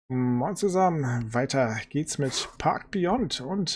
Moin zusammen, weiter geht's mit Park Beyond und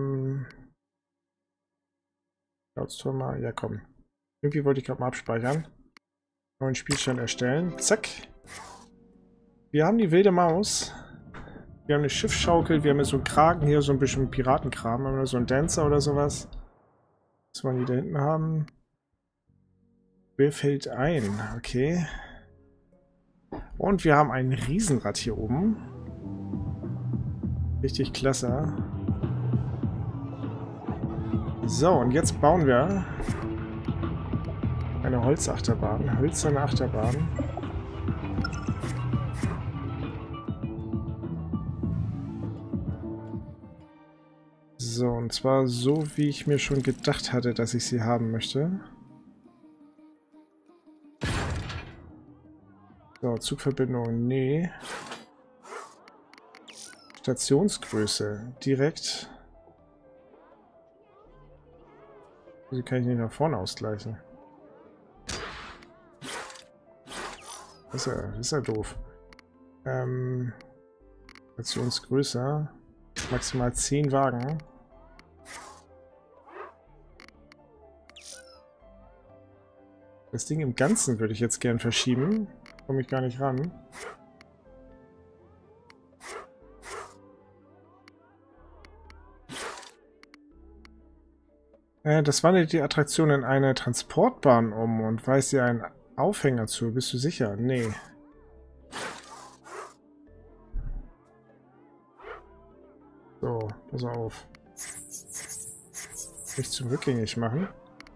mal, ja komm. Irgendwie wollte ich gerade mal abspeichern. Neuen Spielstand erstellen. Zack. Wir haben die wilde Maus. Wir haben eine Schiffsschaukel, wir haben so einen Kragen hier, so ein bisschen Piratenkram. Haben wir so einen Dancer oder sowas. Was wollen die da hinten haben? Wer fällt ein? Okay. Und wir haben ein Riesenrad hier oben. Richtig klasse. So, und jetzt bauen wir eine Holzachterbahn, hölzerne Achterbahn. So, und zwar so, wie ich mir schon gedacht hatte, dass ich sie haben möchte. So, Zugverbindung, nee. Stationsgröße, direkt. Wieso kann ich nicht nach vorne ausgleichen? Das ist ja doof. Stationsgröße, maximal 10 Wagen. Das Ding im Ganzen würde ich jetzt gern verschieben. Komme ich gar nicht ran. Das wandelt die Attraktion in eine Transportbahn um und weist ihr einen Aufhänger zu. Bist du sicher? Nee. So, pass auf. Nicht zum Rückgängig machen.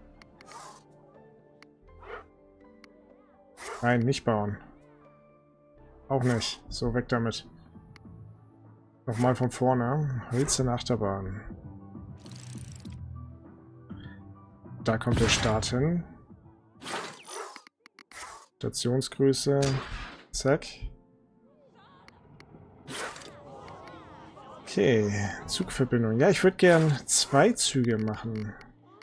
Nein, nicht bauen. Auch nicht. So, weg damit. Nochmal von vorne. Hölzerne Achterbahn. Da kommt der Start hin. Stationsgröße. Zack. Okay, Zugverbindung. Ja, ich würde gern 2 Züge machen.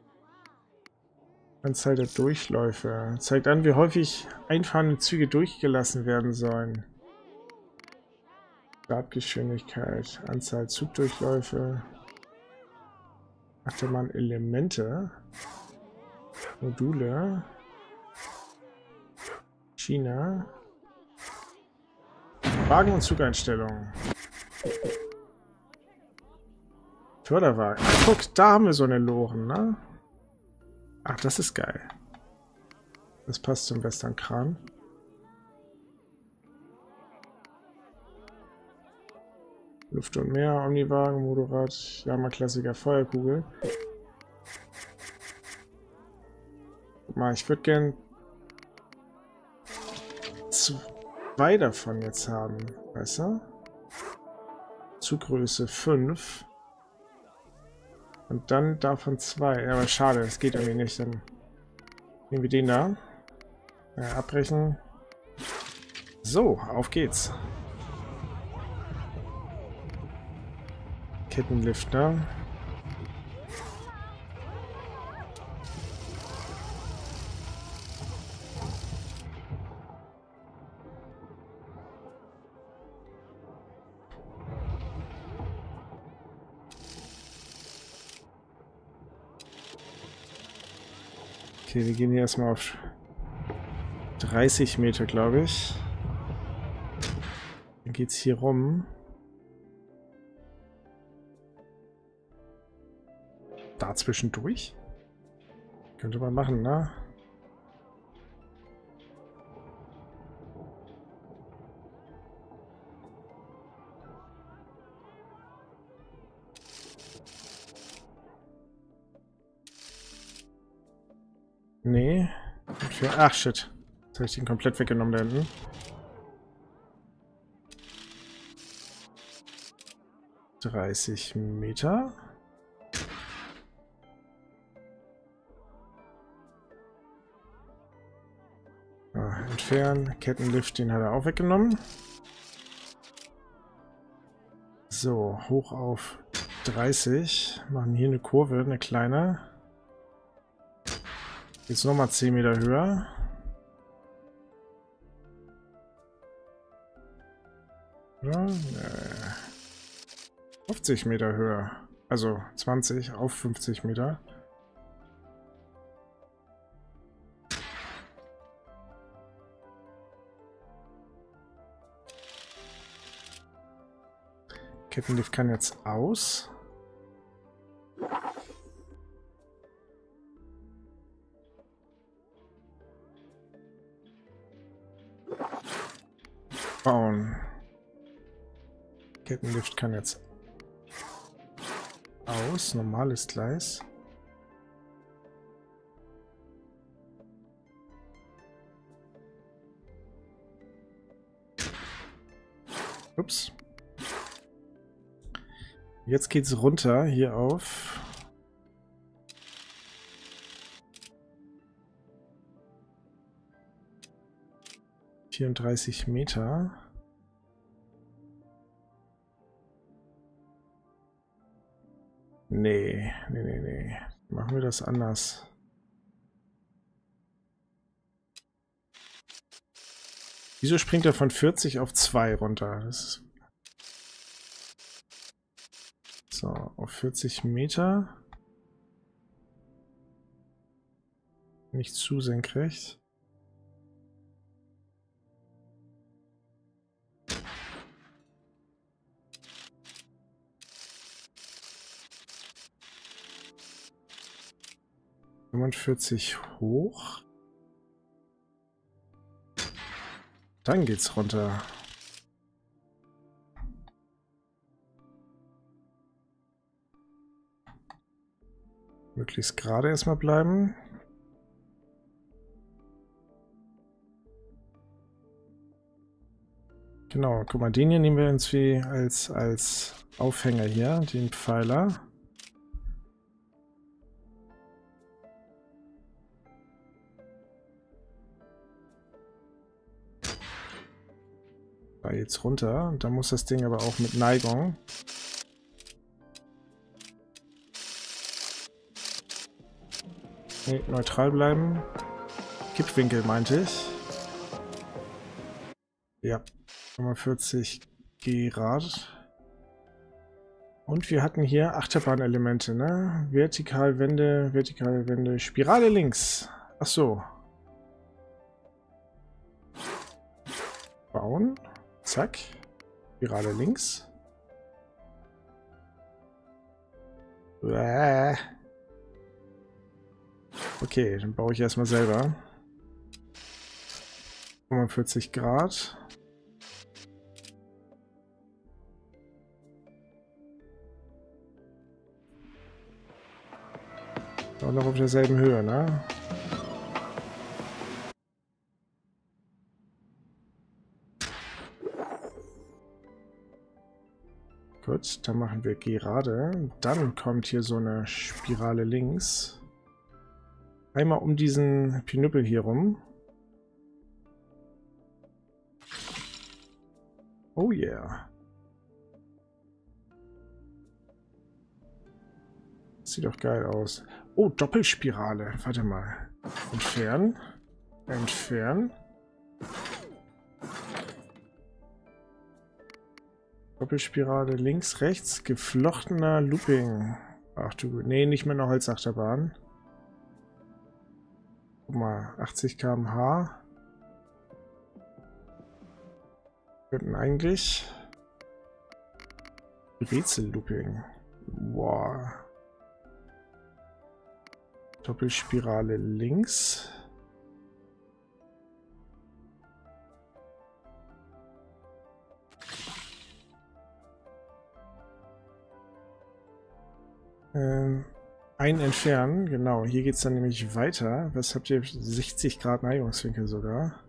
Anzahl der Durchläufe. Zeigt an, wie häufig einfahrende Züge durchgelassen werden sollen. Startgeschwindigkeit. Anzahl Zugdurchläufe. Achterbahn Elemente. Module. China. Wagen- und Zugeinstellungen. Förderwagen. Ach, guck, da haben wir so eine Loren, ne? Ach, das ist geil. Das passt zum Western-Kran. Luft und Meer, Omniwagen, Motorrad, Yamaha-Klassiker, Feuerkugel. Guck mal, ich würde gern 2 davon jetzt haben. Weißt du? Zuggröße 5. Und dann davon 2. Ja, aber schade, das geht irgendwie nicht. Dann nehmen wir den da. Ja, abbrechen. So, auf geht's. Kettenlift, ne? Okay, wir gehen hier erstmal auf 30 Meter, glaube ich. Dann geht's hier rum. Da zwischendurch? Könnte man machen, ne? Nee. Ach, shit. Jetzt habe ich den komplett weggenommen da hinten. ...30 Meter. Entfernen. Kettenlift, den hat er auch weggenommen. So, hoch auf 30. Machen hier eine Kurve, eine kleine. Jetzt nochmal 10 Meter höher. Oder? 50 Meter höher. Also 20 auf 50 Meter. Kettenlift kann jetzt aus. Bauen. Kettenlift kann jetzt aus. Normales Gleis. Ups. Jetzt geht's runter hier auf 34 Meter. Nee. Machen wir das anders. Wieso springt er von 40 auf 2 runter? Das ist so, auf 40 Meter. Nicht zu senkrecht. Hoch. Dann geht's runter. Möglichst gerade erstmal bleiben. Genau, guck mal, den hier nehmen wir uns wie als Aufhänger hier, den Pfeiler. Da jetzt runter. Da muss das Ding aber auch mit Neigung. Nee, neutral bleiben. Kippwinkel meinte ich. Ja, 45 Grad. Und wir hatten hier Achterbahnelemente, ne? Vertikalwände, Spirale links. Ach so. Bauen. Zack. Spirale links. Okay, dann baue ich erstmal selber. 45 Grad. Auch noch auf derselben Höhe, ne? Gut, dann machen wir gerade. Dann kommt hier so eine Spirale links. Einmal um diesen Pinüppel hier rum. Oh yeah. Sieht doch geil aus. Oh, Doppelspirale. Warte mal. Entfernen. Entfernen. Doppelspirale links, rechts. Geflochtener Looping. Ach du, nee, nicht mehr eine Holzachterbahn. Guck mal, 80 km/h. Könnten eigentlich Rätsel-Looping. Wow. Doppelspirale links. Ein entfernen, genau. Hier geht es dann nämlich weiter. Was habt ihr? 60 Grad Neigungswinkel sogar.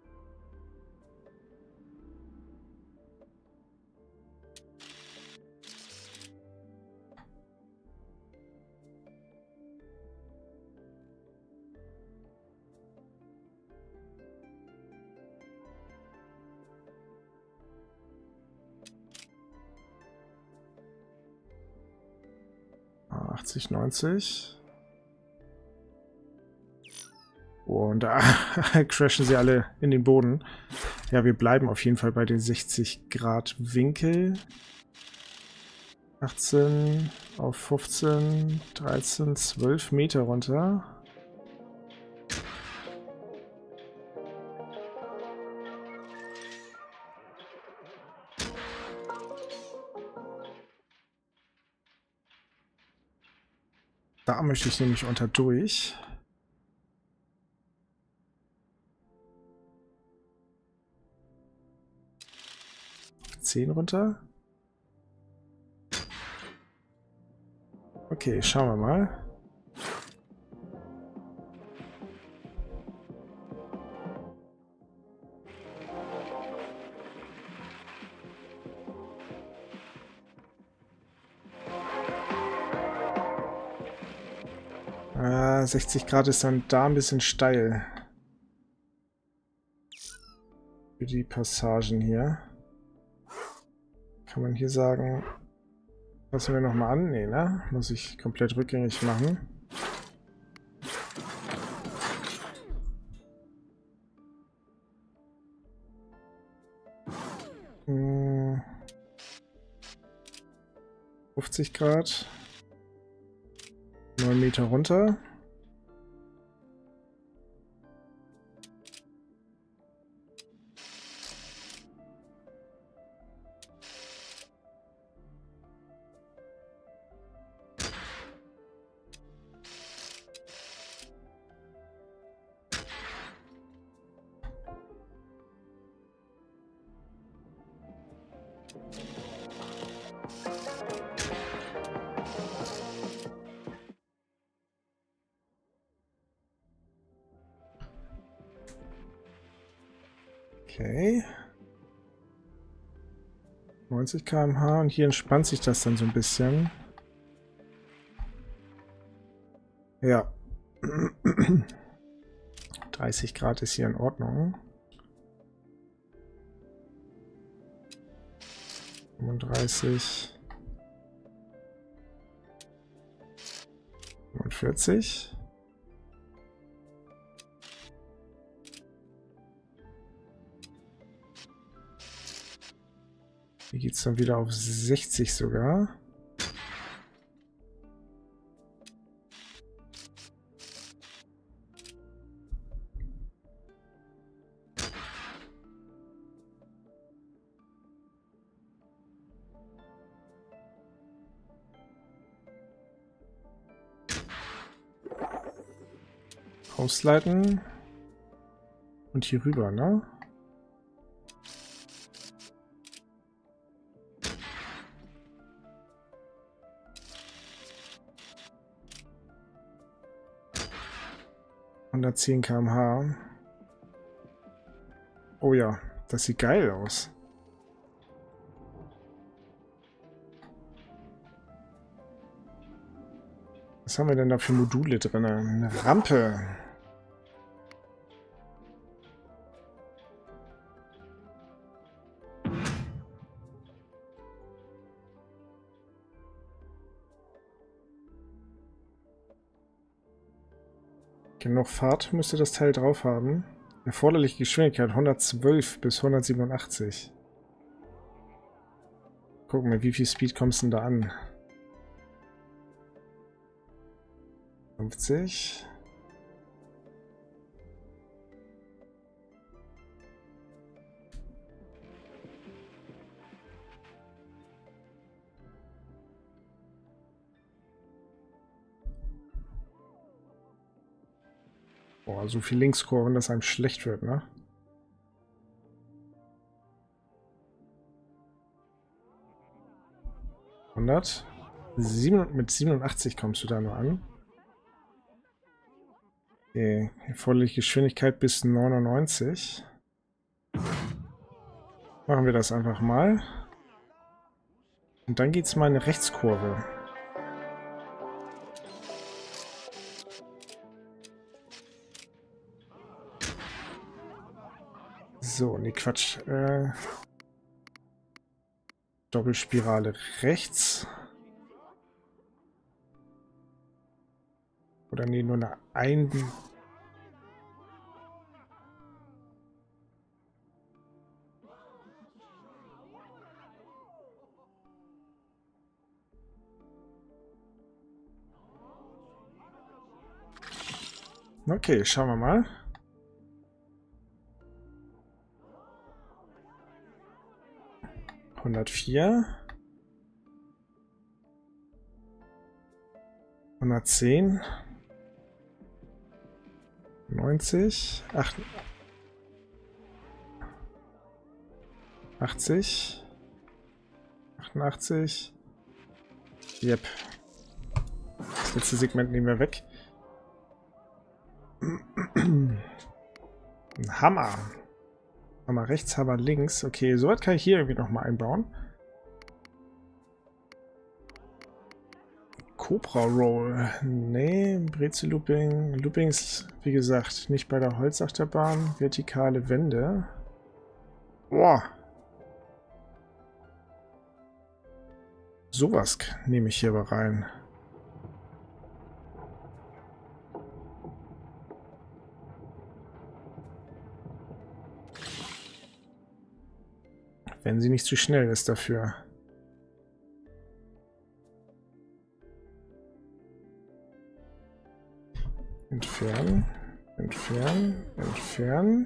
Ah, 80, 90. Und da crashen sie alle in den Boden. Ja, wir bleiben auf jeden Fall bei den 60 Grad Winkel. 18 auf 15, 13, 12 Meter runter. Da möchte ich nämlich unter durch. Auf 10 runter. Okay, schauen wir mal. Ah, 60 Grad ist dann da ein bisschen steil. Für die Passagen hier. Kann man hier sagen, passen wir nochmal an? Nee, ne? Muss ich komplett rückgängig machen. Hm. 50 Grad. 9 Meter runter. Okay. 90 km/h und hier entspannt sich das dann so ein bisschen. Ja. 30 Grad ist hier in Ordnung. 35. 45. Hier geht es dann wieder auf 60 sogar. Ausleiten. Und hier rüber, ne? ...110 km/h. Oh ja, das sieht geil aus. Was haben wir denn da für Module drin? Eine Rampe. Genug Fahrt müsste das Teil drauf haben. Erforderliche Geschwindigkeit 112 bis 187. Gucken wir, wie viel Speed kommst du denn da an? 50. Boah, so viel Linkskurven, dass einem schlecht wird, ne? Mit 87 kommst du da nur an. Okay, erforderliche Geschwindigkeit bis 99. Machen wir das einfach mal. Und dann geht es mal in eine Rechtskurve. So, nee, Quatsch. Doppelspirale rechts. Oder nee, nur eine Okay, schauen wir mal. ...104. 110. 90. 80. 88. Yep. Das letzte Segment nehmen wir weg. Ein Hammer. Hammer rechts, Hammer links. Okay, soweit kann ich hier irgendwie nochmal einbauen. Cobra Roll. Nee, Brezel Looping. Looping ist, wie gesagt, nicht bei der Holzachterbahn. Vertikale Wände. Boah. Sowas nehme ich hier aber rein. Wenn sie nicht zu schnell ist dafür. Entfernen. Entfernen. Entfernen.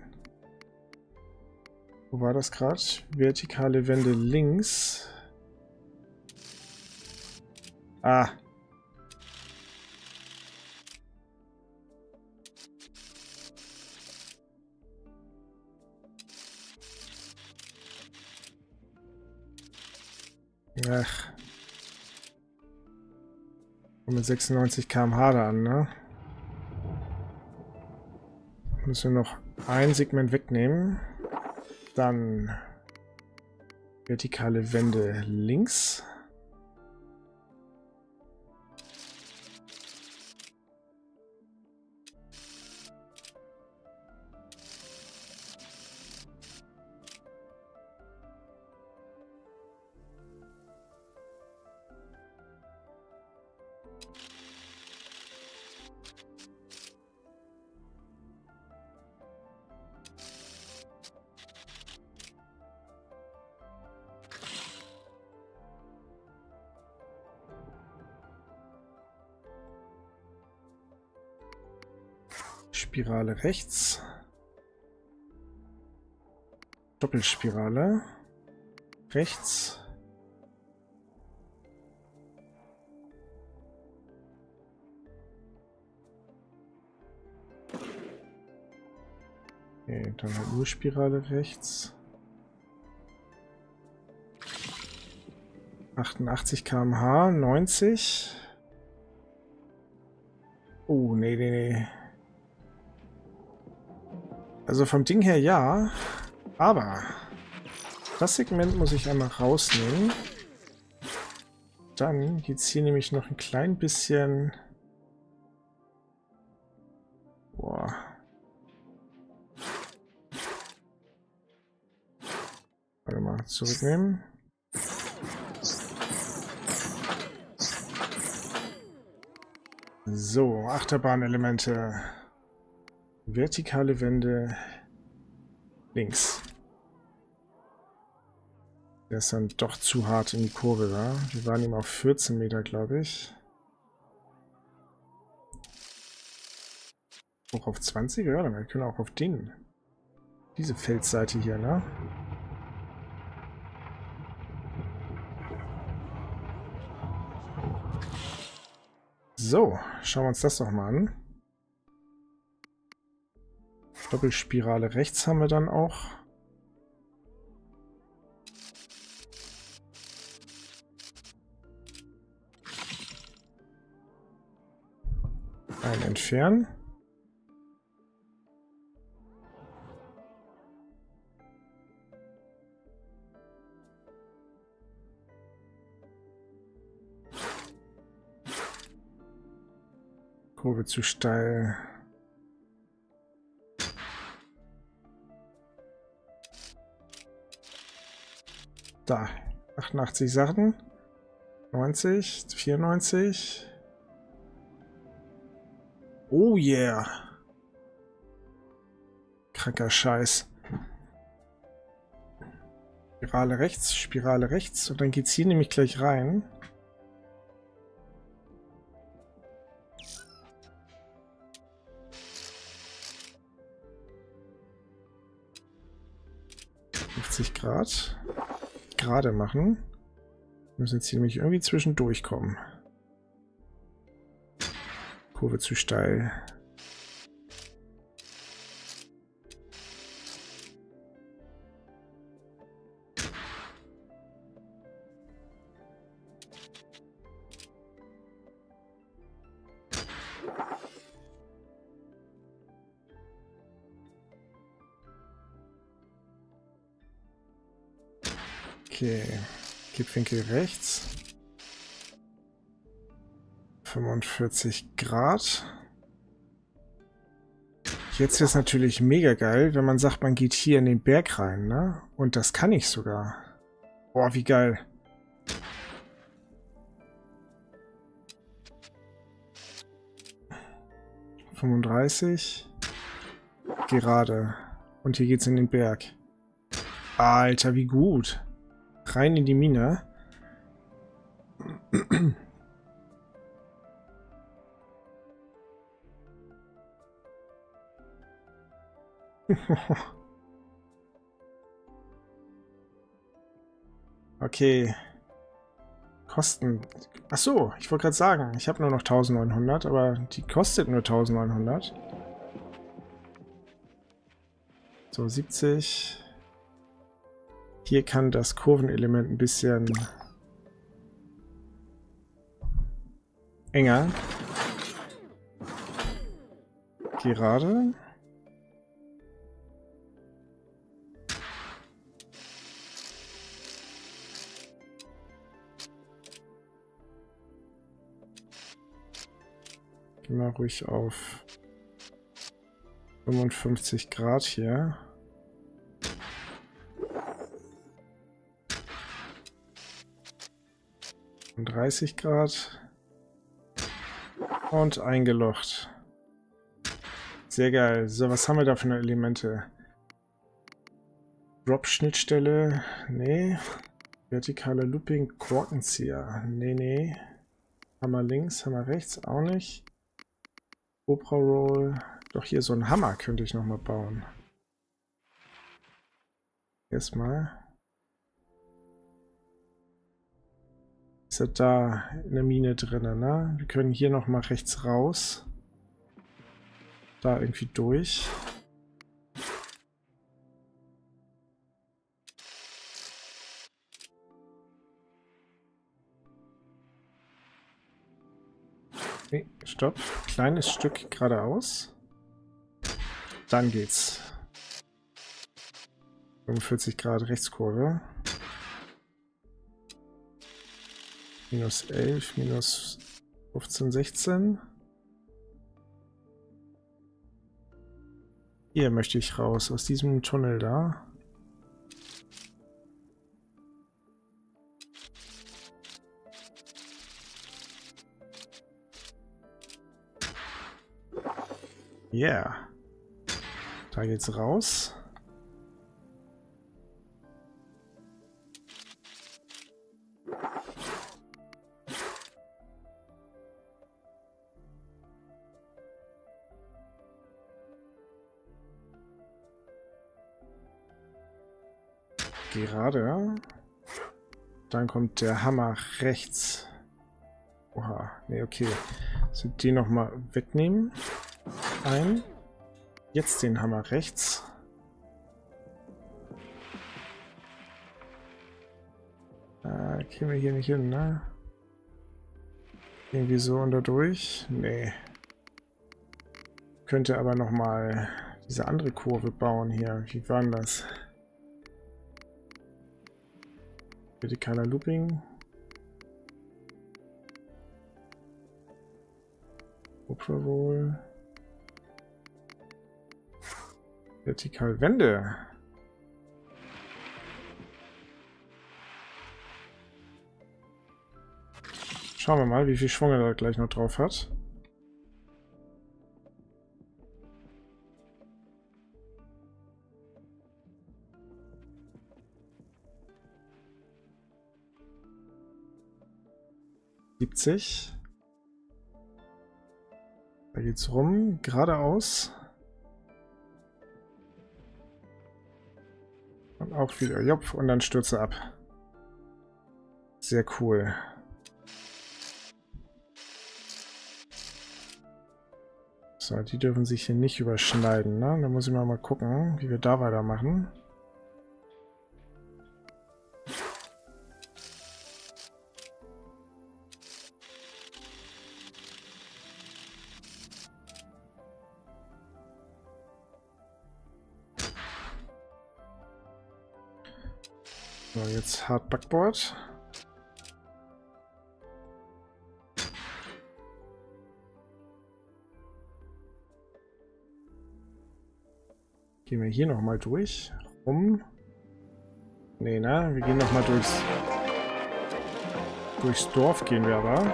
Wo war das gerade? Vertikale Wände links. Ah. Ach. Und mit 96 km/h da an, ne? Müssen wir noch ein Segment wegnehmen. Dann vertikale Wände links. Spirale rechts. Doppelspirale. Rechts. Okay, dann halt nur Spirale rechts. 88 km/h, 90. Oh, nee, nee, nee. Also vom Ding her ja, aber das Segment muss ich einmal rausnehmen. Dann geht es hier nämlich noch ein klein bisschen... Boah. Warte mal, zurücknehmen. So, Achterbahnelemente. Vertikale Wände links. Der ist dann doch zu hart in die Kurve, wa? Wir waren ihm auf 14 Meter, glaube ich. Auch auf 20? Ja, dann können wir auch auf diese Feldseite hier, ne? So, schauen wir uns das doch mal an. Doppelspirale rechts haben wir dann auch. Ein entfernen. Kurve zu steil. Da, 88 Sachen, 90, 94. Oh yeah. Kranker Scheiß. Spirale rechts und dann geht's hier nämlich gleich rein. 45 Grad gerade machen. Wir müssen jetzt hier nämlich irgendwie zwischendurch kommen. Kurve zu steil. Okay, Kippwinkel rechts. 45 Grad. Jetzt wäre es natürlich mega geil, wenn man sagt, man geht hier in den Berg rein, ne? Und das kann ich sogar. Boah, wie geil. ...35... ...gerade. Und hier geht's in den Berg. Alter, wie gut. Rein in die Mine. Okay. Kosten. Achso, ich wollte gerade sagen, ich habe nur noch 1900, aber die kostet nur 1900. So, 70. Hier kann das Kurvenelement ein bisschen enger. Gerade. Gehen wir ruhig auf 55 Grad hier. Und 30 Grad. Und eingelocht. Sehr geil. So, was haben wir da für eine Elemente? Drop-Schnittstelle. Nee. Vertikale Looping, Korkenzieher. Nee, nee. Hammer links, Hammer rechts, auch nicht. Cobra Roll. Doch hier so ein Hammer könnte ich nochmal bauen. Erstmal. Ist er da in der Mine drin, ne? Wir können hier nochmal rechts raus. Da irgendwie durch. Nee, stopp. Kleines Stück geradeaus. Dann geht's. 45 Grad Rechtskurve. Minus 11, minus 15, 16. Hier möchte ich raus, aus diesem Tunnel da. Yeah. Da geht's raus. Gerade. Dann kommt der Hammer rechts. Oha, nee, okay. Also den nochmal wegnehmen. Ein. Jetzt den Hammer rechts. Kriegen wir hier nicht hin, ne? Irgendwie so und da durch? Nee. Könnte aber nochmal diese andere Kurve bauen hier. Wie war denn das? Vertikaler Looping. Cobra Roll. Vertikal Wände. Schauen wir mal, wie viel Schwung er da gleich noch drauf hat. Da geht's rum, geradeaus. Und auch wieder, jupp, und dann stürze ab. Sehr cool. So, die dürfen sich hier nicht überschneiden, ne? Da muss ich mal gucken, wie wir da weitermachen. So, jetzt Hard Backboard. Gehen wir hier nochmal durch. Rum. Nee, ne? Wir gehen nochmal durchs Dorf gehen wir aber.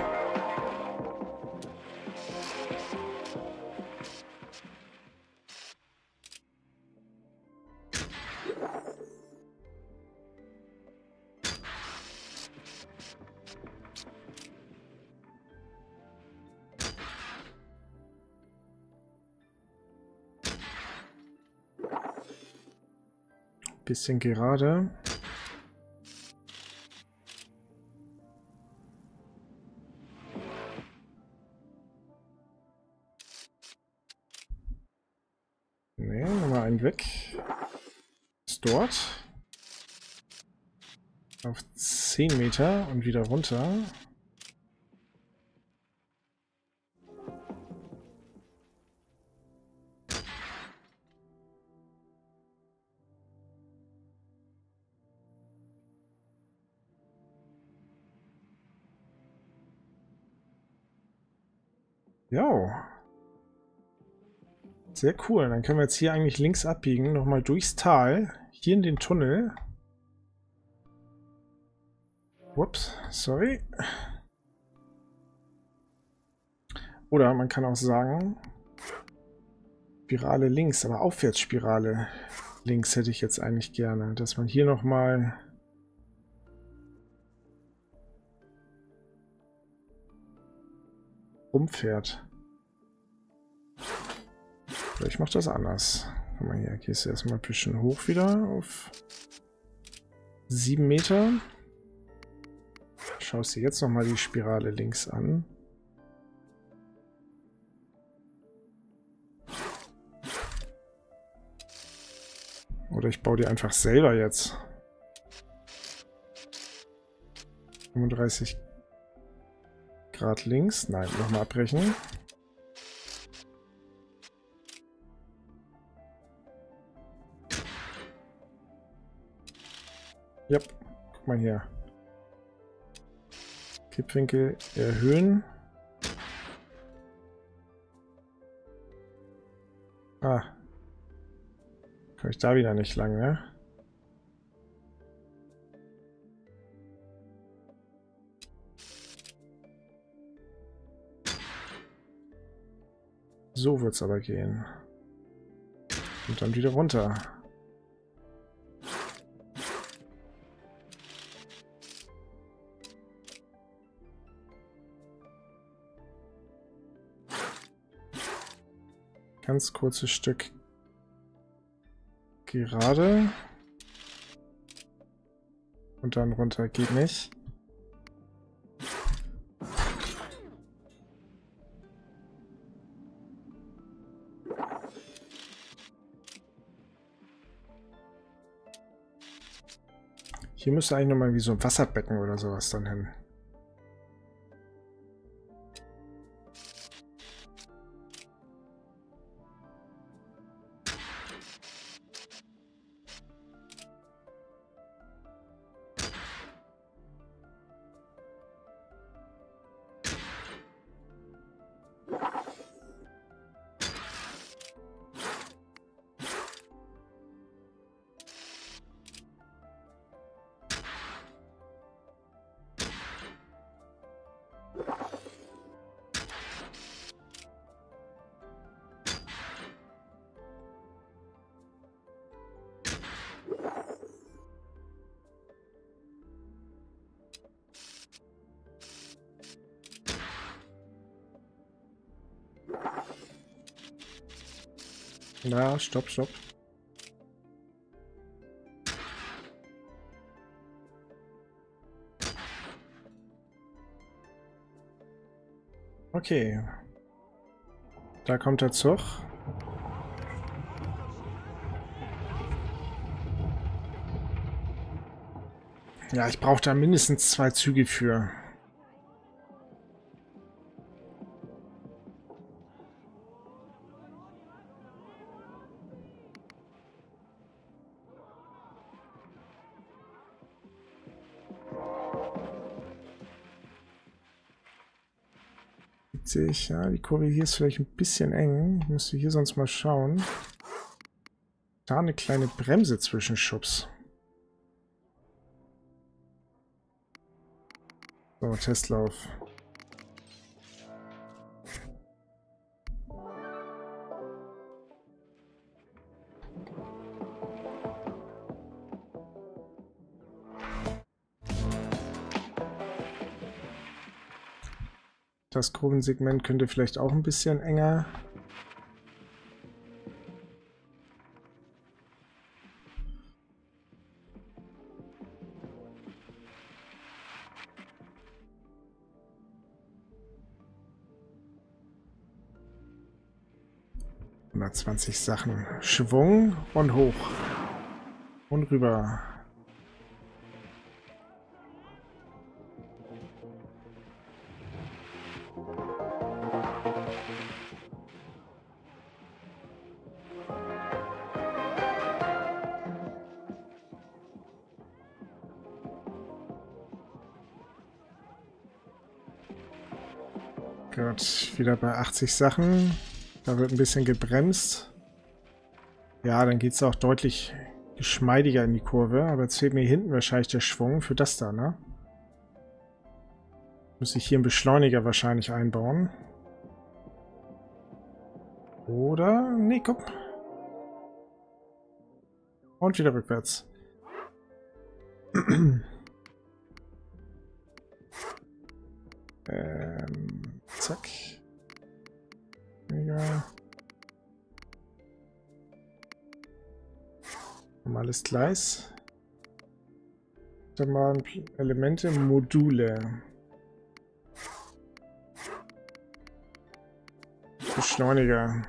Bisschen gerade. Ne, nochmal einen weg. Ist dort. Auf 10 Meter und wieder runter. Jo. Sehr cool. Dann können wir jetzt hier eigentlich links abbiegen. Nochmal durchs Tal. Hier in den Tunnel. Ups, sorry. Oder man kann auch sagen, Spirale links, aber Aufwärtsspirale links hätte ich jetzt eigentlich gerne. Dass man hier nochmal rumfährt. Oder ich mache das anders. Guck mal hier, gehst du erstmal ein bisschen hoch wieder auf 7 Meter. Schaust dir jetzt nochmal die Spirale links an. Oder ich baue die einfach selber jetzt. 35 Grad links. Nein, nochmal abbrechen. Ja, guck mal hier. Kippwinkel erhöhen. Ah. Komme ich da wieder nicht lang, ne? So wird es aber gehen. Und dann wieder runter. Ganz kurzes Stück gerade. Und dann runter. Geht nicht. Hier müsste eigentlich nochmal wie so ein Wasserbecken oder sowas dann hin. Na, stopp, stopp. Okay. Da kommt der Zug. Ja, ich brauche da mindestens 2 Züge für. Sehe ich, ja, die Kurve hier ist vielleicht ein bisschen eng. Ich müsste hier sonst mal schauen. Da eine kleine Bremse zwischenschubs. So, Testlauf. Das Kurvensegment könnte vielleicht auch ein bisschen enger. Immer 20 Sachen. Schwung und hoch. Und rüber. Gut, wieder bei 80 Sachen. Da wird ein bisschen gebremst. Ja, dann geht es auch deutlich geschmeidiger in die Kurve. Aber jetzt fehlt mir hinten wahrscheinlich der Schwung für das da, ne? Muss ich hier einen Beschleuniger wahrscheinlich einbauen. Oder? Nee, guck. Und wieder rückwärts. Zack. Mega. Normales Gleis. Dann mal Elemente, Module. Beschleuniger.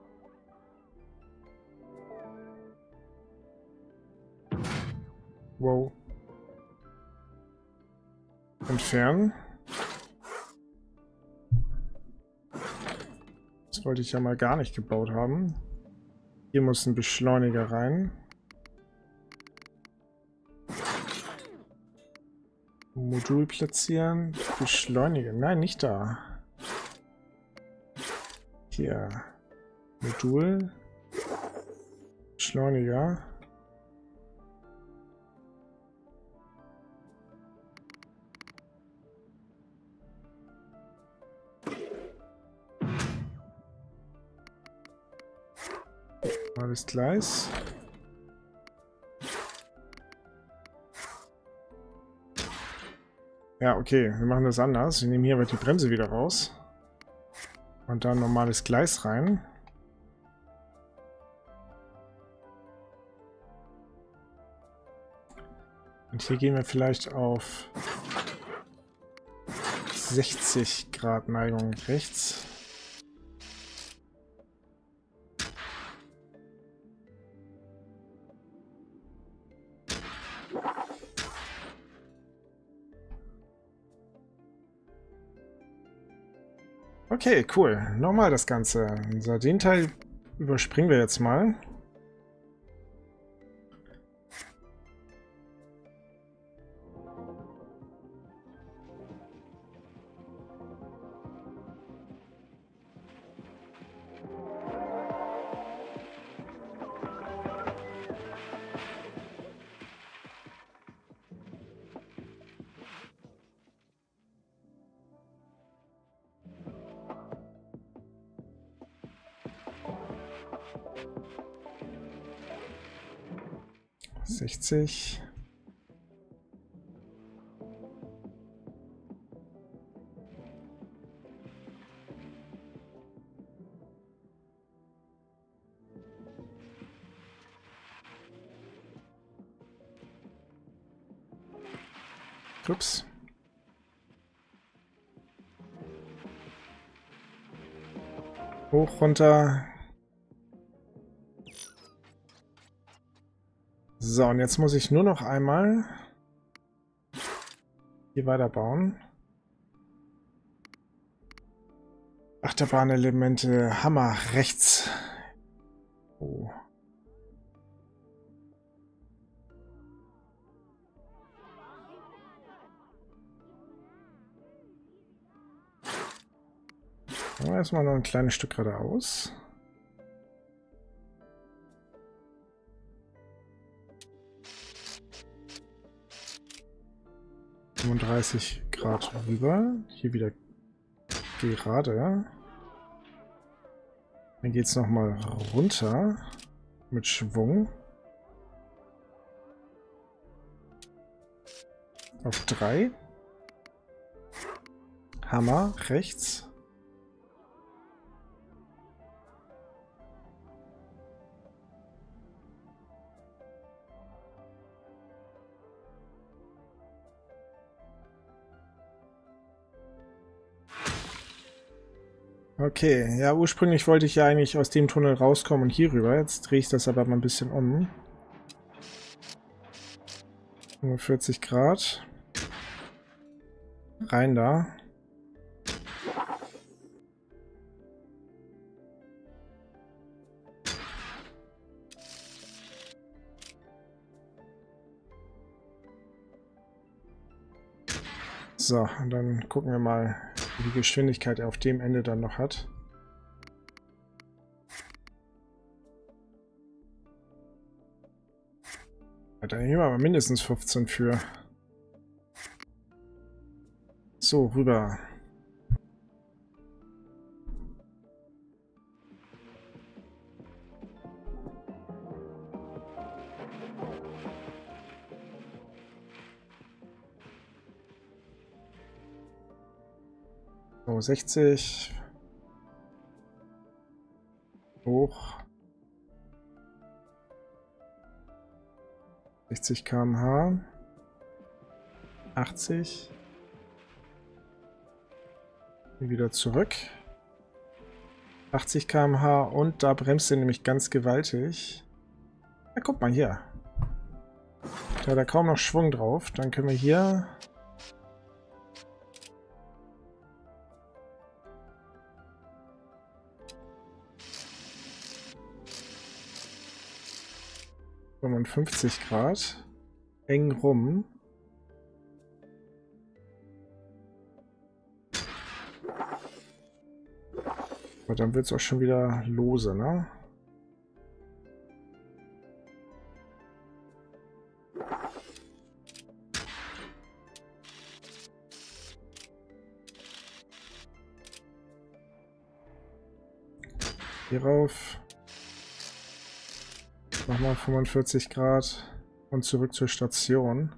Wow. Entfernen. Das wollte ich ja mal gar nicht gebaut haben. Hier muss ein Beschleuniger rein. Modul platzieren. Beschleuniger. Nein, nicht da. Hier. Modul. Beschleuniger. Alles Gleis. Ja, okay, wir machen das anders. Wir nehmen hier aber die Bremse wieder raus. Und dann normales Gleis rein. Und hier gehen wir vielleicht auf 60 Grad Neigung rechts. Okay, cool. Nochmal das Ganze. So, den Teil überspringen wir jetzt mal. Sechzig. Ups. Hoch, runter. So, und jetzt muss ich nur noch einmal hier weiterbauen. Achterbahn-Elemente, Hammer, rechts. Oh. Erstmal noch ein kleines Stück geradeaus. Grad rüber. Hier wieder gerade. Dann geht es nochmal runter mit Schwung. Auf 3. Hammer rechts. Okay, ja, ursprünglich wollte ich ja eigentlich aus dem Tunnel rauskommen und hier rüber. Jetzt drehe ich das aber mal ein bisschen um. 45 Grad. Rein da. So, und dann gucken wir mal, wie die Geschwindigkeit er auf dem Ende dann noch hat. Da nehmen wir aber mindestens 15 für. So, rüber. So, 60. Hoch. 60 km/h. 80. Hier wieder zurück. 80 km/h und da bremst er nämlich ganz gewaltig. Ja, guck mal hier. Da hat er kaum noch Schwung drauf. Dann können wir hier... Grad. Eng rum. Aber dann wird es auch schon wieder lose, ne? Hier rauf. Nochmal 45 Grad und zurück zur Station.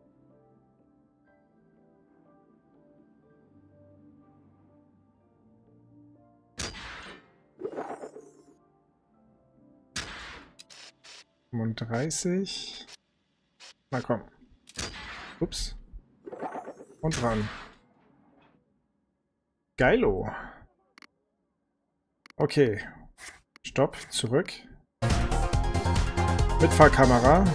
Und 30. Na komm. Ups. Und ran. Geilo. Okay. Stopp. Zurück. Mitfahrkamera.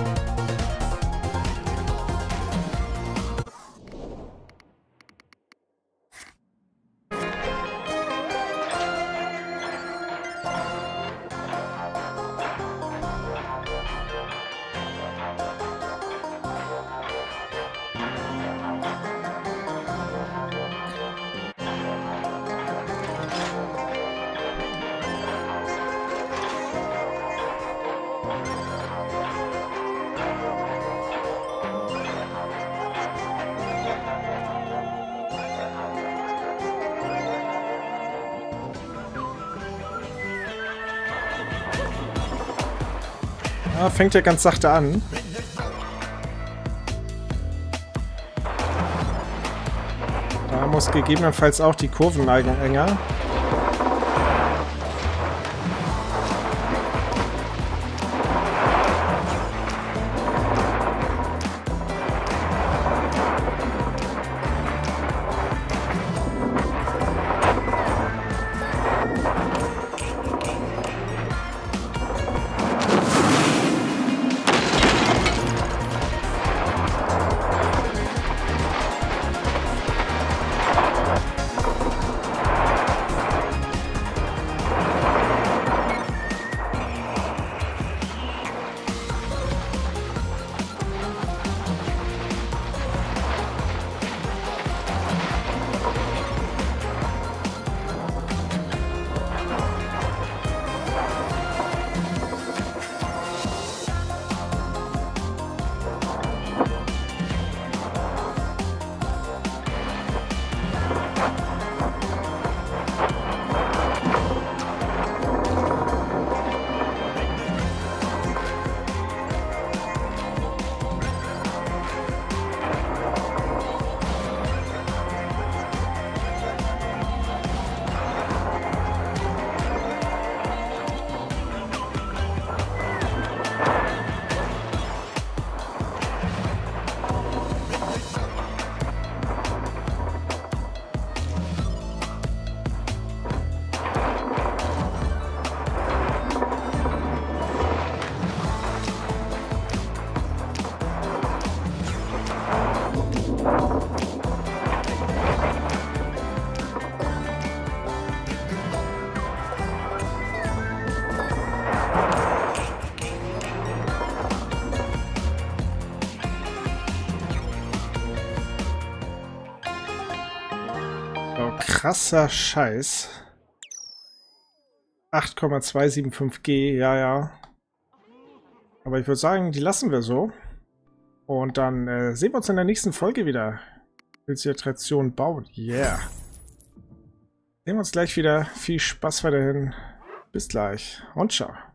Ja, fängt ja ganz sachte an. Da muss gegebenenfalls auch die Kurvenneigung enger. krasser Scheiß. 8,275G, ja, ja. Aber ich würde sagen, die lassen wir so. Und dann sehen wir uns in der nächsten Folge wieder. Infiltration bauen. Yeah. Sehen wir uns gleich wieder. Viel Spaß weiterhin. Bis gleich und ciao.